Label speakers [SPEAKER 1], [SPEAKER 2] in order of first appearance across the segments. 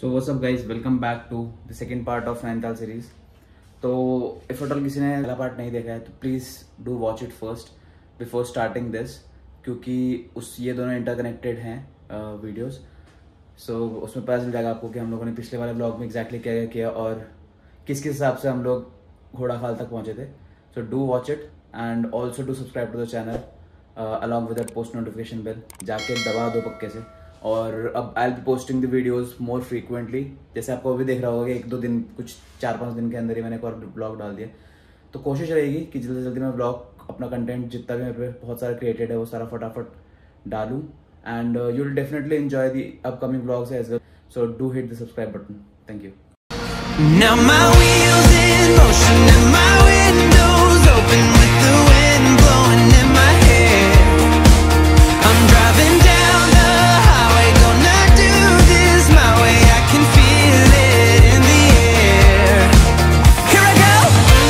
[SPEAKER 1] So what's up guys, welcome back to the second part of Nainital series. तो if at all किसी ने पहला पार्ट नहीं देखा है तो please do watch it first before starting this, क्योंकि ये दोनों इंटरकनेक्टेड हैं वीडियोस। सो उसमें पता चल जाएगा आपको कि हम लोगों ने पिछले वाले ब्लॉग में एग्जैक्टली क्या क्या किया और किस किस हिसाब से हम लोग घोड़ा खाल तक पहुंचे थे। So do watch it and also do subscribe to the channel along with that post notification bell, जाके दबा दो पक्के से। और अब I will be posting the videos more frequently, जैसे आपको अभी देख रहा होगा कि 1-2 दिन, कुछ 4-5 दिन के अंदर ही मैंने एक और ब्लॉग डाल दिया। तो कोशिश रहेगी कि जल्दी से जल्दी मैं ब्लॉग, अपना कंटेंट जितना भी मेरे पे बहुत सारा क्रिएटेड है वो सारा फटाफट डालूं and you will definitely enjoy the upcoming blogs as well. So do hit the subscribe button. Thank you.
[SPEAKER 2] Now my wheels in motion and my windows open with the wind blowing in my hair. I'm driving down the highway, gonna do this my way. I can feel it in the air. Here I go.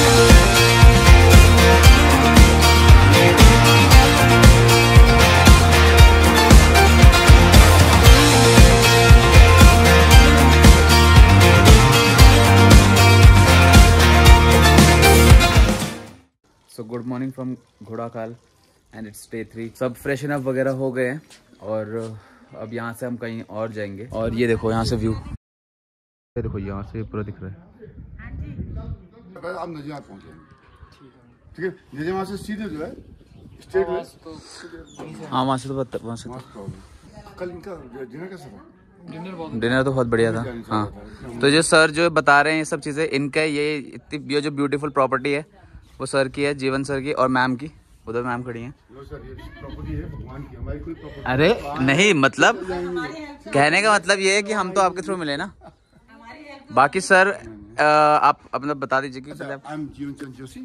[SPEAKER 1] So good morning from घोड़ा Khal and it's day 3। सब freshen up वगैरह हो गए हैं और अब यहाँ से हम कहीं और जाएंगे। और ये देखो यहाँ से व्यू, ये देखो यहाँ से पूरा दिख रहा है।
[SPEAKER 3] आप नजियात पहुँचेंगे, ठीक है? नजियात से सीधे जो है स्ट्रेट वे।
[SPEAKER 1] हाँ वहाँ से तो वहाँ से
[SPEAKER 3] कल इनका डिनर कैसा था?
[SPEAKER 1] डिनर तो बहुत बढ़िया था। हाँ तो जो सर जो बता रहे हैं ये सब चीज़ें, इनका ये जो ब्यूटीफुल प्रॉपर्टी है वो सर की है, जीवन सर की और मैम की। उधर मैम खड़ी हैं।
[SPEAKER 3] प्रॉपर्टी है भगवान की, हमारी कोई प्रॉपर्टी।
[SPEAKER 1] अरे नहीं, मतलब कहने का मतलब ये है कि हम तो आपके थ्रू मिले ना। बाकी सर आप अपना बता दीजिए कि मतलब।
[SPEAKER 3] I am Jeevan Chand Joshi.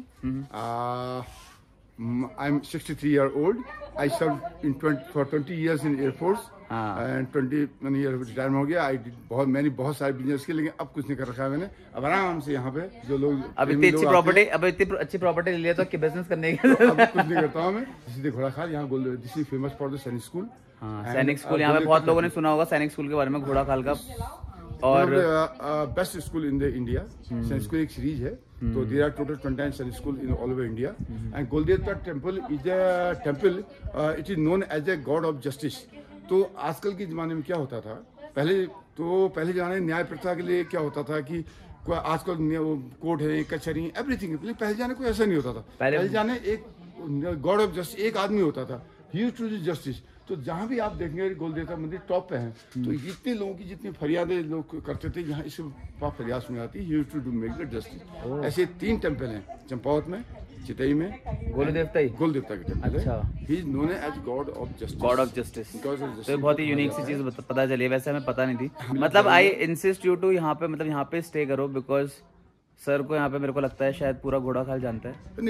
[SPEAKER 3] I am 63 years old. I served for 20 years in Air Force and 21 years retirement हो गया। बहुत सारे बिजनेस किए, लेकिन अब कुछ नहीं कर रखा है मैंने। अब आराम से यहाँ पे जो लोग
[SPEAKER 1] अब इतनी अच्छी प्रॉपर्टी ले लिया तो कि बिजनेस करने के
[SPEAKER 3] अब कुछ नहीं करता हूँ मैं। सीधे घोड़ा खाल यहाँ this is famous for the Sainik school.
[SPEAKER 1] Sainik school यहाँ पे बहुत लोगों ने सुना होगा सैनिक स्कूल के बारे में, घोड़ा खाल का। और
[SPEAKER 3] best school in the India. Sainik school एक सीरीज है, तो there are total 29 Sainik school in all over India. And Goldevta temple is a temple, it is known as a god of justice. तो आजकल के जमाने में क्या होता था, पहले जमाने में न्याय प्रथा के लिए क्या होता था कि आजकल कोर्ट है, कचहरी, एवरीथिंग। पहले जाने कोई ऐसा नहीं होता था। पहले जाने एक गॉड ऑफ जस्टिस, एक आदमी होता था, he used to do justice. तो जहाँ भी आप देखेंगे गोलदेवता मंदिर टॉप पे है। तो जितने लोगों की जितनी फरियादें लोग करते थे, यहाँ इस फरियाद सुनी आती है, to do make the justice. ऐसे 3 टेम्पल हैं चंपावत में, चितई में, गोलदेवता के टेम्पल। अच्छा, he is known as god of justice.
[SPEAKER 1] God of justice तो बहुत ही यूनिक सी चीज पता चली, वैसे हमें पता नहीं थी। मतलब आई इंसिस्ट यू टू यहाँ पे, मतलब यहाँ पे स्टे करो, बिकॉज सर को यहाँ पे मेरे को लगता है शायद पूरा घोड़ा खाल जानता है।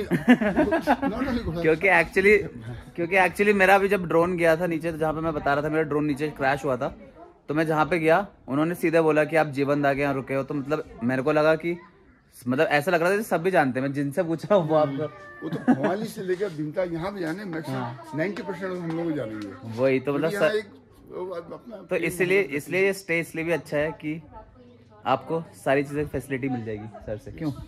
[SPEAKER 1] क्योंकि एक्चुअली मेरा भी जब ड्रोन गया था नीचे, तो जहाँ पे मैं बता रहा था मेरा ड्रोन नीचे क्रैश हुआ था, तो मैं जहाँ पे गया उन्होंने सीधे बोला कि आप जीवन दागे यहाँ रुके हो। तो मतलब मेरे को लगा कि मतलब ऐसा लग रहा था सब भी जानते हैं। मैं जिनसे पूछा वो आपको,
[SPEAKER 3] वो तो भवाली से लेकर भीमता यहाँ भी जाने मैक्सिमम 90% हम लोग जानेंगे।
[SPEAKER 1] वही तो मतलब सर, तो इसलिए ये स्टे इसलिए भी अच्छा है कि आपको सारी चीजें फैसिलिटी मिल जाएगी सर से। क्यों?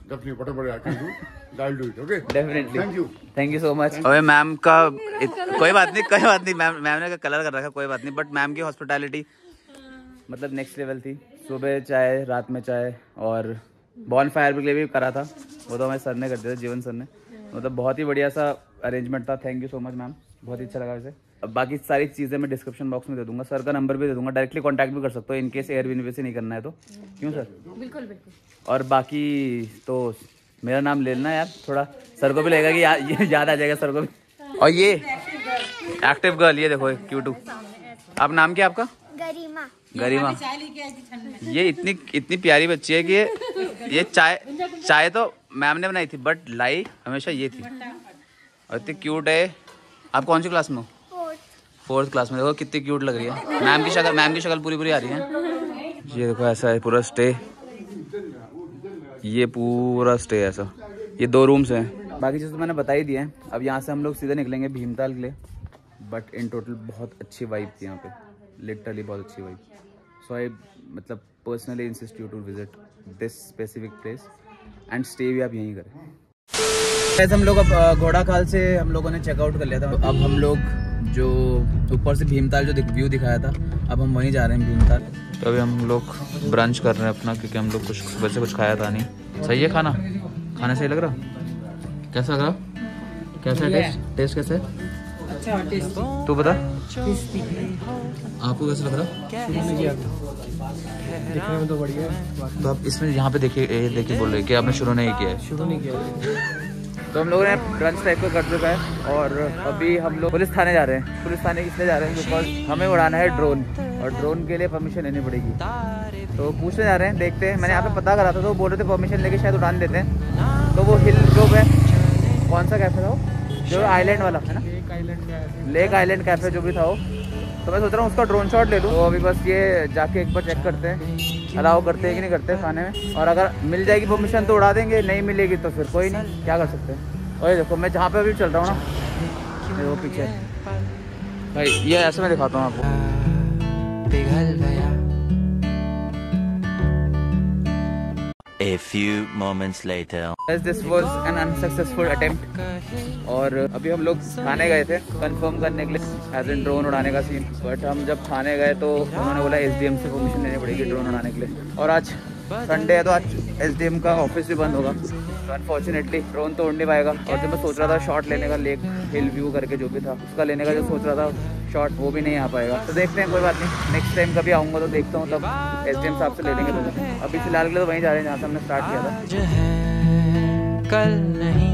[SPEAKER 1] Definitely, thank you so much. अबे मैम का कोई बात नहीं, मैम ने कलर कर रखा, कोई बात नहीं। बट मैम की हॉस्पिटैलिटी मतलब नेक्स्ट लेवल थी। सुबह चाय, रात में चाय, और बॉन फायर के लिए भी करा था, वो तो हमारे सर ने कर दिया था, जीवन सर ने। मतलब बहुत ही बढ़िया सा अरेंजमेंट था। Thank you so much ma'am, बहुत ही अच्छा लगा वैसे। अब बाकी सारी चीज़ें मैं डिस्क्रिप्शन बॉक्स में दे दूंगा, सर का नंबर भी दे दूंगा, डायरेक्टली कांटेक्ट भी कर सकते हो इनकेस एयरबीएनबी से नहीं करना है तो। क्यों सर? बिल्कुल। और बाकी तो मेरा नाम ले लेना यार, थोड़ा सर को भी लगेगा कि याद आ जाएगा सर को भी। और ये एक्टिव गर्ल, ये देखो क्यूटू। आप नाम क्या आपका? गरिमा। ये इतनी प्यारी बच्ची है कि ये चाय तो मैम ने बनाई थी, बट लाई हमेशा ये थी। और इतनी क्यूट है। आप कौन सी क्लास में हो? 4th क्लास में। देखो कितनी क्यूट लग रही है। मैम की शक्ल पूरी आ रही है। ये देखो ऐसा है पूरा स्टे, ये पूरा स्टे ऐसा। ये 2 रूम्स हैं। बाकी चीज़ तो मैंने बता ही दिया है। अब यहाँ से हम लोग सीधे निकलेंगे भीमताल के लिए। बट इन टोटल बहुत अच्छी वाइब थी यहाँ पे, लिटरली बहुत अच्छी वाइब। सो आई मतलब personally insist you to visit this specific place and stay भी आप यहीं करें। हम लोग अब घोड़ा खाल से हम लोगों ने चेकआउट कर लिया था। अब हम लोग जो ऊपर से भीमताल जो व्यू दिखाया था, अब हम वहीं जा रहे हैं भीमताल। तो अभी हम लोग ब्रंच कर रहे हैं अपना, क्योंकि हम लोग कुछ वैसे कुछ खाया था नहीं। सही है खाना? खाना सही लग रहा? कैसा लग रहा? कैसा है टेस्ट? टेस्ट कैसा है?
[SPEAKER 4] अच्छा टेस्ट।
[SPEAKER 1] तू बता
[SPEAKER 4] आपको
[SPEAKER 1] कैसा लग रहा?
[SPEAKER 4] देखने में तो बढ़िया है।
[SPEAKER 1] तो आप इसमें यहाँ पे देखिए बोल रहे कि आपने शुरू नहीं किया है।
[SPEAKER 4] शुरू नहीं किया।
[SPEAKER 1] तो हम लोगों ने ब्रंच टाइप का कर चुका है और अभी हम लोग पुलिस थाने जा रहे हैं। पुलिस थाने इसलिए जा रहे हैं बिकॉज हमें उड़ाना है ड्रोन, और ड्रोन के लिए परमिशन लेनी पड़ेगी। तो पूछने जा रहे हैं, देखते हैं। मैंने यहाँ पे पता करा था तो वो बोल रहे थे परमिशन लेके शायद उड़ान देते हैं। तो वो हिल जो है, कौन सा कैफे था वो, जो आइलैंड वाला है ना, लेक आइलैंड कैफे जो भी था वो। तो मैं सोच रहा हूँ उसका ड्रोन शॉट ले लूँ। तो अभी बस ये जाके एक बार चेक करते हैं अलाउ करते हैं कि नहीं करते खाने में, और अगर मिल जाएगी परमिशन तो उड़ा देंगे, नहीं मिलेगी तो फिर कोई नहीं, क्या कर सकते हैं। और ये देखो मैं जहाँ पे अभी चल रहा हूँ ना, वो पीछे भाई, ये ऐसे मैं दिखाता हूँ आपको।
[SPEAKER 2] पिघल गया। A few moments later.
[SPEAKER 1] This was an unsuccessful attempt. और अभी हम लोग थाने गए थे कंफर्म करने के लिए एज इन ड्रोन उड़ाने का सीन। बट हम जब थाने गए तो उन्होंने बोला SDM से परमिशन लेनी पड़ेगी ड्रोन उड़ाने के लिए। और आज संडे है तो आज SDM का ऑफिस भी बंद होगा, तो अनफॉर्चुनेटली ड्रोन तो उड़ नहीं पाएगा। और जब मैं सोच रहा था शॉट लेने का, लेक हिल व्यू करके जो भी था उसका लेने का जो सोच रहा था शॉट, वो भी नहीं आ पाएगा। तो देखते हैं, कोई बात नहीं, नेक्स्ट टाइम कभी आऊँगा तो देखता हूँ, तब SDM साहब से ले लेंगे परमिशन। अभी फिलहाल के लिए तो वहीं जा रहे हैं जहाँ से हमने स्टार्ट किया था।
[SPEAKER 2] आज है कल नहीं,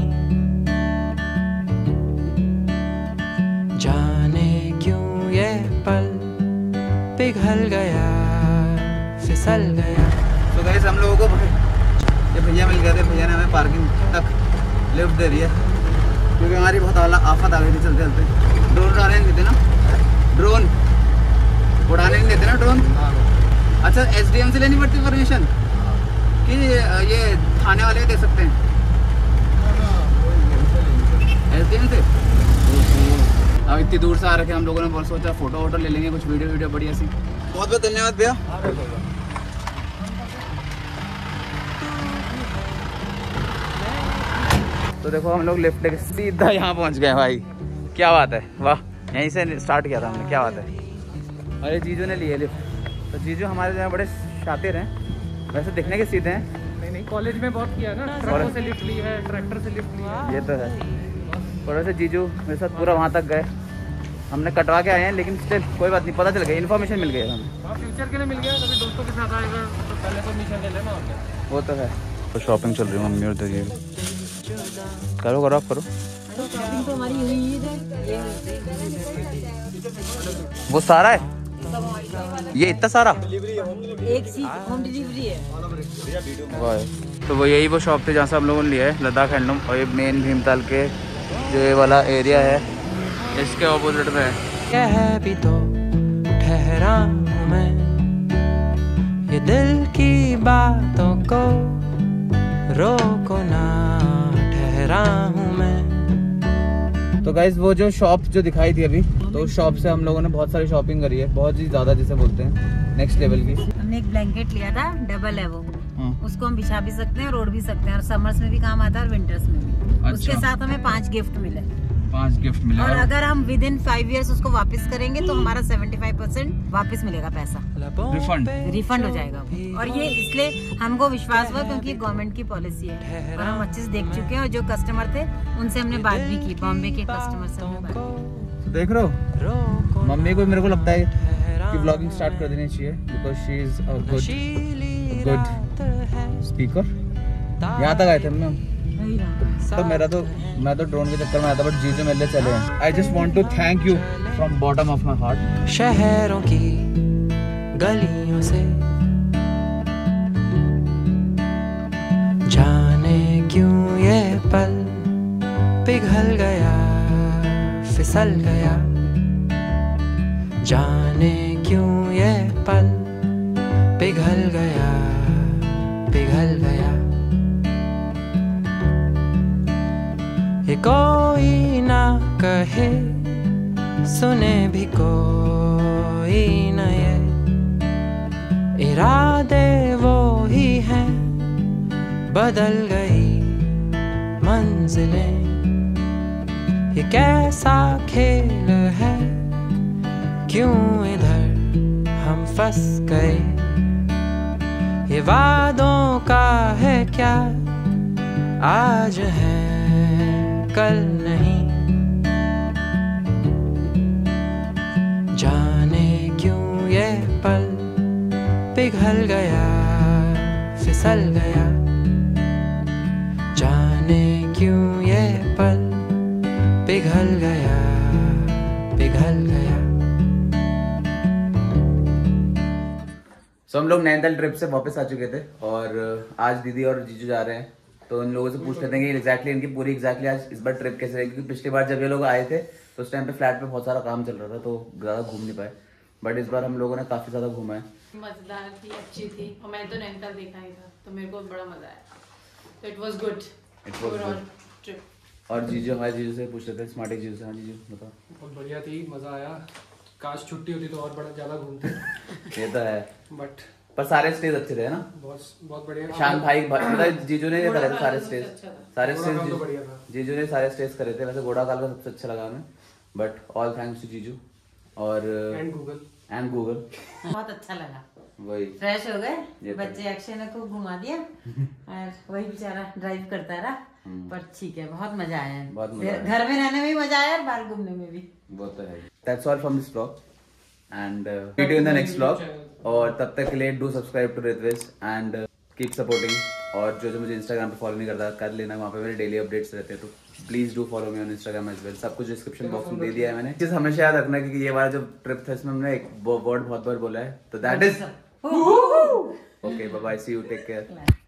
[SPEAKER 2] जाने क्यों ये पल पिघल गया, फिसल गया।
[SPEAKER 1] तो गाइस हम लोगों को ये भैया मिल गए थे। भैया ने हमें पार्किंग तक लिफ्ट दे रही है, क्योंकि हमारी बहुत आफत आ गई थी चलते चलते। ड्रोन उड़ाने नहीं देते ना, ड्रोन उड़ाने नहीं देते ना ड्रोन। अच्छा SDM से लेनी पड़ती परमिशन कि ये थाने वाले भी दे सकते हैं? SDM से। अब इतनी दूर से आ रखे हम लोगों ने बहुत सोचा फोटो वोटो ले लेंगे, कुछ वीडियो बढ़िया सी। बहुत बहुत धन्यवाद भैया। तो देखो हम लोग लिफ्ट लेके सीधा यहाँ पहुँच गए भाई, क्या बात है, वाह। यहीं से स्टार्ट किया था हमने, क्या बात है। अरे जीजू ने लिए लिफ्ट। तो जीजू हमारे यहाँ बड़े शातिर हैं, वैसे दिखने के सीधे हैं।
[SPEAKER 4] नहीं कॉलेज में बहुत किया ना, ट्रकों से लिफ्ट ली है, ट्रैक्टर से लिफ्ट ली है।
[SPEAKER 1] ये तो है। और वैसे जीजू मेरे साथ पूरा वहाँ तक गए, हमने कटवा के आए हैं, लेकिन स्टिल कोई बात नहीं, पता चल गया, इन्फॉर्मेशन मिल गई हमें।
[SPEAKER 4] फ्यूचर के लिए मिल गया, कभी दोस्तों के साथ आएगा तो पहले परमिशन ले लेना।
[SPEAKER 1] वो तो है। तो शॉपिंग चल रही है मम्मी और दीदी। करो करो आप करो।
[SPEAKER 5] शॉपिंग तो हमारी हुई है।
[SPEAKER 1] वो सारा है, ये इतना सारा
[SPEAKER 5] एक सी होम डिलीवरी है।
[SPEAKER 1] तो वो यही वो शॉप थी जहाँ से हम लोगों ने लिया है लद्दाख हैंडलूम। और ये मेन भीमताल के जो ये वाला एरिया है, इसके ऑपोजिट में है।
[SPEAKER 2] कह भी तो ठहरा हूँ मैं, ये दिल की बातों को रोको ना, ठहरा हूँ मैं।
[SPEAKER 1] तो गाइज वो जो शॉप जो दिखाई थी अभी, तो उस शॉप से हम लोगों ने बहुत सारी शॉपिंग करी है, बहुत ही ज्यादा जिसे बोलते हैं नेक्स्ट लेवल की।
[SPEAKER 5] हमने एक ब्लैंकेट लिया था, डबल है वो, उसको हम बिछा भी सकते हैं और ओढ़ भी सकते हैं, और समर्स में भी काम आता है और विंटर्स में भी।
[SPEAKER 1] अच्छा।
[SPEAKER 5] उसके साथ हमें 5 गिफ्ट मिले।
[SPEAKER 1] 5 गिफ्ट मिले।
[SPEAKER 5] और अगर हम विद इन 5 years उसको वापस करेंगे तो हमारा 75% वापस मिलेगा, पैसा रिफंड हो जाएगा वो। और ये इसलिए हमको विश्वास हुआ क्योंकि गवर्नमेंट की पॉलिसी है और हम अच्छे से देख चुके हैं। और जो कस्टमर थे उनसे हमने बात भी की, बॉम्बे के कस्टमर से हमने बात की।
[SPEAKER 1] देख रहे हो मम्मी को मेरे को लगता है कि ब्लॉगिंग स्टार्ट कर देनी चाहिए, because she is a good speaker. यहाँ तक आए थे हम। तो मैं तो ड्रोन के चक्कर में आया था, बट जीजू मेरे लिए चले हैं। I just want to thank you from bottom of my heart.
[SPEAKER 2] शहरों की गलियों से जाने क्यों ये पल पिघल गया, फिसल गया, जाने क्यों ये पल पिघल गया, पिघल गया। ये कोई ना कहे, सुने भी कोई न ये, इरादे वो ही हैं, बदल गई मंजिलें। ये कैसा खेल है, क्यों इधर हम फंस गए। ये वादों का है क्या, आज है कल नहीं। जाने क्यों ये पल पिघल गया, फिसल गया। जाने क्यों ये पल पिघल गया, पिघल गया।
[SPEAKER 1] So, हम लोग नैनीताल ट्रिप से वापस आ चुके थे और आज दीदी और जीजू जा रहे हैं। तो इन लोगों से पूछ लेते हैं कि एग्जैक्टली इनकी पूरी एग्जैक्टली आज इस बार ट्रिप कैसे रहेगी, क्योंकि पिछली बार जब ये लोग आए थे तो उस टाइम पे फ्लैट पे बहुत सारा काम चल रहा था तो ज़्यादा घूम नहीं पाए, बट इस बार हम लोगों ने काफ़ी ज़्यादा घूमा है।
[SPEAKER 6] मजेदार थी, अच्छी थी और मैंने तो नैनीताल देखा ही था तो मेरे को बड़ा मजा आया। तो it was good overall trip.
[SPEAKER 1] और जीजू, हमारे जीजू से पूछ लेते हैं, स्मार्टी जीजू से। हाँ जीजू बताओ।
[SPEAKER 4] बहुत बढ़िया थी, मजा आया। काश छुट्टी होती तो और बड़ा ज्यादा घूमते।
[SPEAKER 1] ये तो है,
[SPEAKER 4] बट
[SPEAKER 1] पर सारे स्टेज अच्छे थे ना।
[SPEAKER 4] बहुत बढ़िया।
[SPEAKER 1] शान भाई मतलब जीजू ने करे थे सारे स्टेज, सारे स्टेज
[SPEAKER 4] तो बढ़िया था।
[SPEAKER 1] जीजू ने सारे स्टेज करे थे। वैसे घोड़ा काल का सबसे अच्छा लगा हमें, बट ऑल थैंक्स टू जीजू और एंड गूगल।
[SPEAKER 5] बहुत अच्छा लगा,
[SPEAKER 1] वही
[SPEAKER 5] फ्रेश हो गए बच्चे। अक्षय ने खूब घुमा दिया और वही बेचारा ड्राइव करता रहा, पर ठीक है, बहुत मजा आया।
[SPEAKER 1] बहुत मजा आया।
[SPEAKER 5] घर में रहने में भी मजा आया और बाहर घूमने में भी।
[SPEAKER 1] वो तो है। That's all from this vlog and meet you in the next vlog. और तब तक के लिए do subscribe to Ritvesh and keep supporting. और जो मुझे इंस्टाग्राम पे फॉलो नहीं करता कर लेना, वहाँ पे मेरे डेली अपडेट्स रहते हैं, तो please do follow me on Instagram as well. सब कुछ डिस्क्रिप्शन बॉक्स में दे दिया है मैंने। चीज हमेशा याद रखना क्योंकि ये वाला जो ट्रिप था इसमें हमने एक वर्ड बहुत बार बोला है, तो that is okay. Bye bye, see you, take care.